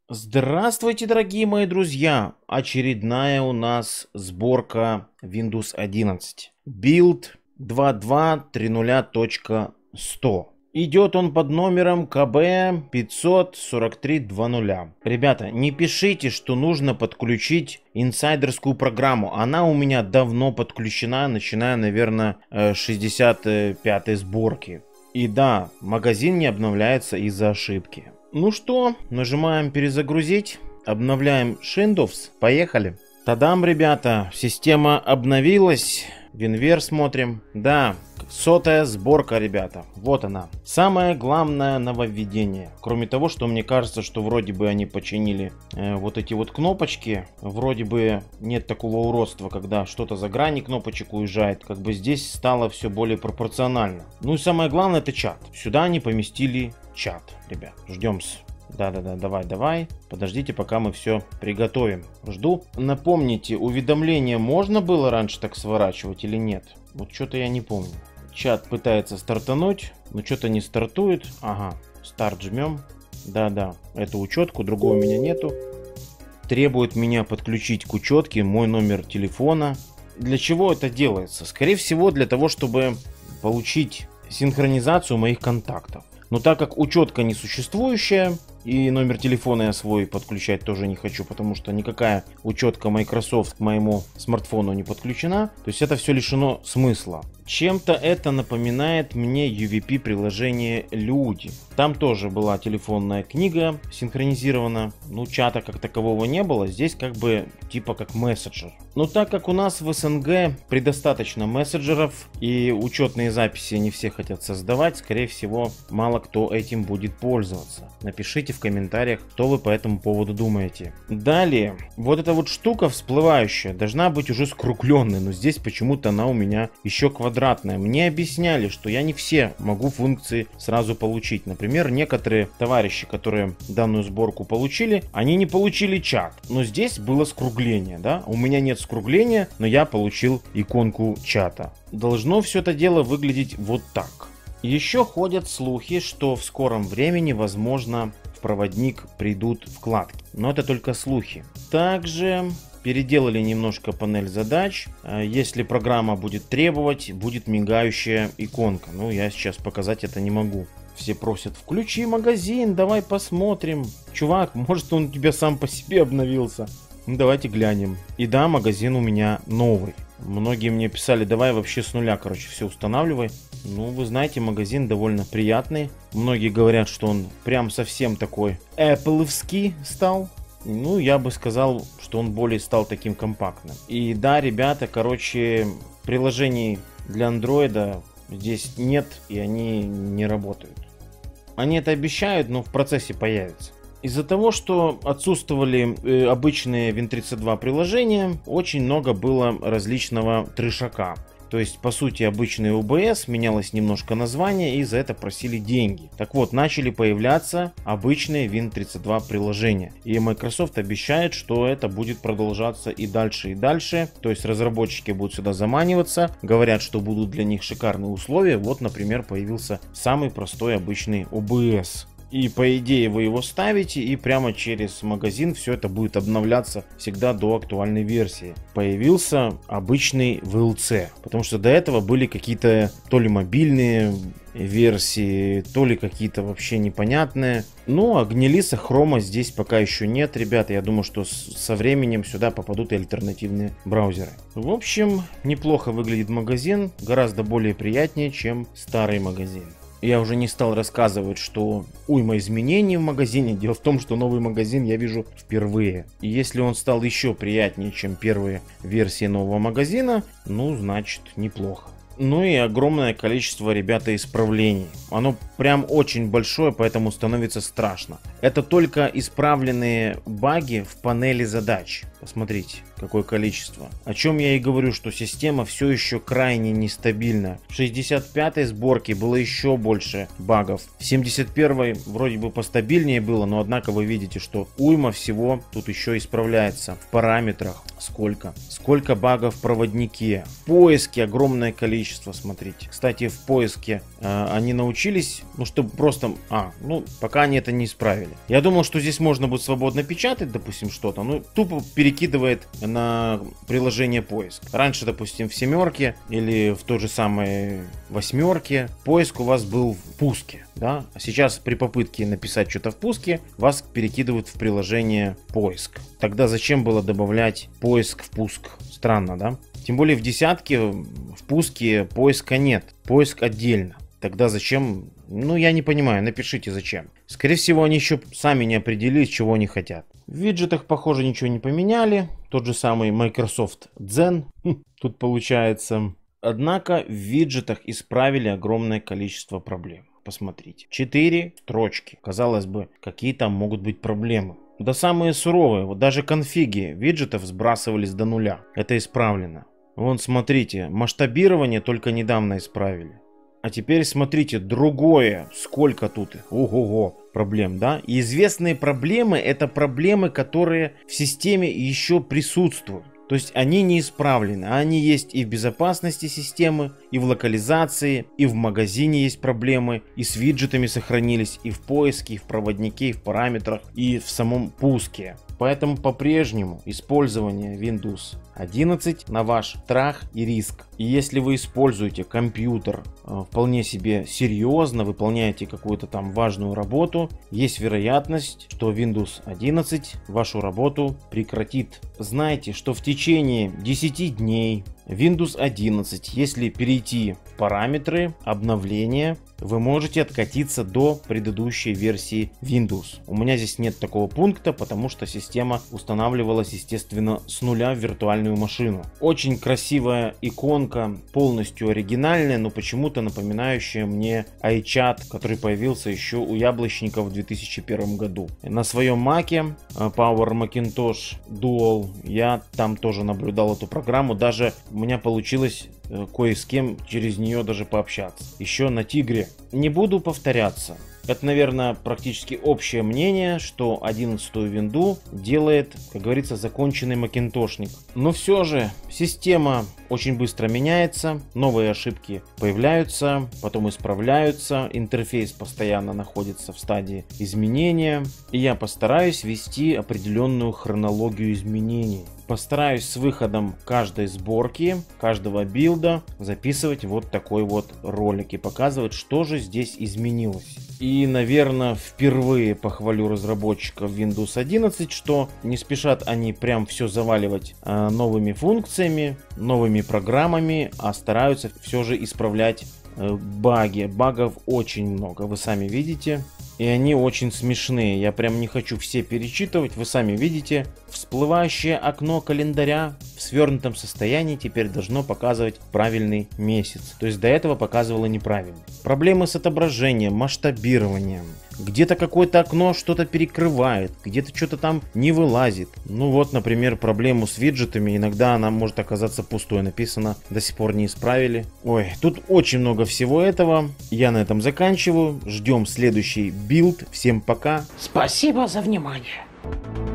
Здравствуйте, дорогие мои друзья! Очередная у нас сборка Windows 11. Build 2230.100. Идет он под номером КБ 54320. Ребята, не пишите, что нужно подключить инсайдерскую программу. Она у меня давно подключена, начиная, наверное, 65-й сборки. И да, магазин не обновляется из-за ошибки. Ну что, нажимаем перезагрузить, обновляем Windows, поехали. Тадам, ребята, система обновилась, WinVer смотрим. Да, 100-я сборка, ребята, вот она. Самое главное нововведение. Кроме того, что мне кажется, что вроде бы они починили вот эти вот кнопочки. Вроде бы нет такого уродства, когда что-то за грани кнопочек уезжает. Как бы здесь стало все более пропорционально. Ну и самое главное, это чат. Сюда они поместили чат, ребят. Ждем. Да-да-да, давай. Подождите, пока мы все приготовим. Жду. Напомните, уведомления можно было раньше так сворачивать или нет? Вот что-то я не помню. Чат пытается стартануть, но что-то не стартует. Ага, старт жмем. Да-да, эту учетку, другого у меня нету. Требует меня подключить к учетке мой номер телефона. Для чего это делается? Скорее всего, для того, чтобы получить синхронизацию моих контактов. Но так как учетка несуществующая, и номер телефона я свой подключать тоже не хочу, потому что никакая учетка Microsoft к моему смартфону не подключена, то есть это все лишено смысла. Чем-то это напоминает мне UVP приложение Люди. Там тоже была телефонная книга синхронизирована, но чата как такового не было, здесь как бы типа как мессенджер. Но так как у нас в СНГ предостаточно мессенджеров и учетные записи не все хотят создавать, скорее всего мало кто этим будет пользоваться. Напишите в комментариях, что вы по этому поводу думаете. Далее, вот эта вот штука всплывающая должна быть уже скругленной, но здесь почему-то она у меня еще квадратная. Мне объясняли, что я не все могу функции сразу получить. Например, некоторые товарищи, которые данную сборку получили, они не получили чат. Но здесь было скругление, да? У меня нет скругления, но я получил иконку чата. Должно все это дело выглядеть вот так. Еще ходят слухи, что в скором времени, возможно, в проводник придут вкладки. Но это только слухи. Также переделали немножко панель задач. Если программа будет требовать, будет мигающая иконка. Ну, я сейчас показать это не могу. Все просят, включи магазин, давай посмотрим. Чувак, может он у тебя сам по себе обновился? Ну, давайте глянем. И да, магазин у меня новый. Многие мне писали, давай вообще с нуля, короче, все устанавливай. Ну, вы знаете, магазин довольно приятный. Многие говорят, что он прям совсем такой Apple-овский стал. Ну, я бы сказал, что он более стал таким компактным. И да, ребята, короче, приложений для андроида здесь нет, и они не работают. Они это обещают, но в процессе появятся. Из-за того, что отсутствовали обычные Win32 приложения, очень много было различного трешака. То есть, по сути, обычный OBS, менялось немножко название, и за это просили деньги. Так вот, начали появляться обычные Win32 приложения. И Microsoft обещает, что это будет продолжаться и дальше, и дальше. То есть, разработчики будут сюда заманиваться, говорят, что будут для них шикарные условия. Вот, например, появился самый простой обычный OBS. И по идее вы его ставите, и прямо через магазин все это будет обновляться всегда до актуальной версии. Появился обычный VLC, потому что до этого были какие-то то ли мобильные версии, то ли какие-то вообще непонятные. Ну, а гнилиса хрома здесь пока еще нет, ребята. Я думаю, что со временем сюда попадут и альтернативные браузеры. В общем, неплохо выглядит магазин, гораздо более приятнее, чем старый магазин. Я уже не стал рассказывать, что уйма изменений в магазине. Дело в том, что новый магазин я вижу впервые. И если он стал еще приятнее, чем первые версии нового магазина, ну, значит, неплохо. Ну и огромное количество, ребята, исправлений. Оно прям очень большое, поэтому становится страшно. Это только исправленные баги в панели задач. Посмотрите. какое количество. О чем я и говорю, что система все еще крайне нестабильна. В 65-й сборке было еще больше багов. В 71-й вроде бы постабильнее было, но однако вы видите, что уйма всего тут еще исправляется. В параметрах сколько багов в проводнике. В поиске огромное количество, смотрите. Кстати, в поиске они научились, чтобы просто... пока они это не исправили. Я думал, что здесь можно будет свободно печатать, допустим, что-то, тупо перекидывает на приложение поиск. Раньше, допустим, в 7-ке или в той же самой 8-ке поиск у вас был в пуске, да? А сейчас при попытке написать что-то в пуске, вас перекидывают в приложение поиск. Тогда зачем было добавлять поиск в пуск? Странно, да? Тем более в 10-ке в пуске поиска нет, поиск отдельно. Тогда зачем? Я не понимаю, напишите зачем. Скорее всего, они еще сами не определились, чего они хотят. В виджетах, похоже, ничего не поменяли. Тот же самый Microsoft Zen тут получается. Однако в виджетах исправили огромное количество проблем. Посмотрите. 4 строчки. Казалось бы, какие там могут быть проблемы. Да самые суровые. Вот даже конфиги виджетов сбрасывались до нуля. Это исправлено. Вон, смотрите, масштабирование только недавно исправили. А теперь смотрите, другое, сколько тут, ого-го, проблем, да? И известные проблемы, это проблемы, которые в системе еще присутствуют. То есть они не исправлены, они есть и в безопасности системы, и в локализации, и в магазине есть проблемы, и с виджетами сохранились, и в поиске, и в проводнике, и в параметрах, и в самом пуске. Поэтому по-прежнему использование Windows 11 на ваш страх и риск. И если вы используете компьютер вполне себе серьезно, выполняете какую-то там важную работу, есть вероятность, что Windows 11 вашу работу прекратит. Знайте, что в течение 10 дней Windows 11, если перейти в параметры обновления, вы можете откатиться до предыдущей версии Windows. У меня здесь нет такого пункта, потому что система устанавливалась, естественно, с нуля в виртуальную машину. Очень красивая иконка, полностью оригинальная, но почему-то напоминающая мне iChat, который появился еще у яблочников в 2001 году. На своем Mac'е Power Macintosh Dual я там тоже наблюдал эту программу, даже у меня получилось кое с кем через нее даже пообщаться. Еще на Тигре. Не буду повторяться. Это, наверное, практически общее мнение, что 11-ю винду делает, как говорится, законченный макинтошник. Но все же система очень быстро меняется, новые ошибки появляются, потом исправляются, интерфейс постоянно находится в стадии изменения, и я постараюсь вести определенную хронологию изменений. Постараюсь с выходом каждой сборки, каждого билда записывать вот такой вот ролик и показывать, что же здесь изменилось. И, наверное, впервые похвалю разработчиков Windows 11, что не спешат они прям все заваливать новыми функциями, новыми программами, а стараются все же исправлять баги. Багов очень много, вы сами видите. И они очень смешные. Я прям не хочу все перечитывать. Вы сами видите. Всплывающее окно календаря в свернутом состоянии теперь должно показывать правильный месяц. То есть до этого показывало неправильно. Проблемы с отображением, масштабированием. Где-то какое-то окно что-то перекрывает, где-то что-то там не вылазит. Ну вот, например, проблему с виджетами. Иногда она может оказаться пустой. Написано, до сих пор не исправили. Ой, тут очень много всего этого. Я на этом заканчиваю. Ждем следующий билд. Всем пока. Спасибо за внимание.